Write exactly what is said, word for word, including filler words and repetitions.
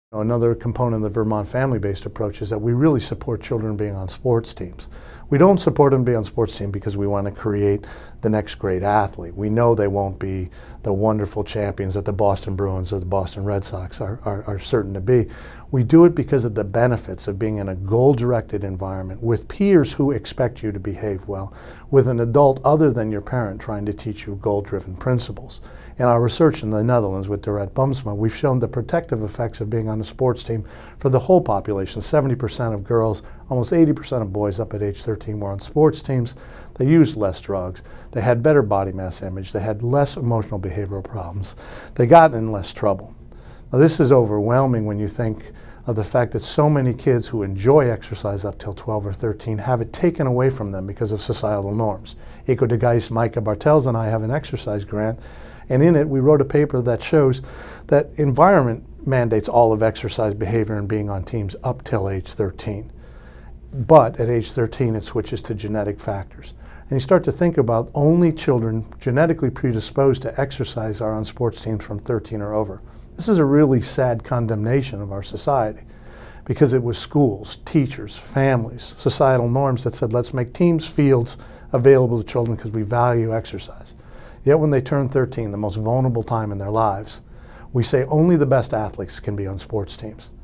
Another component of the Vermont family-based approach is that we really support children being on sports teams. We don't support them being on sports teams because we want to create the next great athlete. We know they won't be the wonderful champions that the Boston Bruins or the Boston Red Sox are, are, are certain to be. We do it because of the benefits of being in a goal-directed environment with peers who expect you to behave well, with an adult other than your parent trying to teach you goal-driven principles. In our research in the Netherlands with Dorette Boomsma, we've shown the protective effects of being on a sports team for the whole population. seventy percent of girls, almost eighty percent of boys up at age thirteen were on sports teams. They used less drugs. They had better body mass image. They had less emotional behavioral problems. They got in less trouble. Now, this is overwhelming when you think of the fact that so many kids who enjoy exercise up till twelve or thirteen have it taken away from them because of societal norms. Eco de Geist, Micah Bartels, and I have an exercise grant, and in it we wrote a paper that shows that environment mandates all of exercise behavior and being on teams up till age thirteen. But at age thirteen it switches to genetic factors. And you start to think about only children genetically predisposed to exercise are on sports teams from thirteen or over. This is a really sad condemnation of our society because it was schools, teachers, families, societal norms that said let's make teams, fields available to children because we value exercise. Yet when they turn thirteen, the most vulnerable time in their lives, we say only the best athletes can be on sports teams.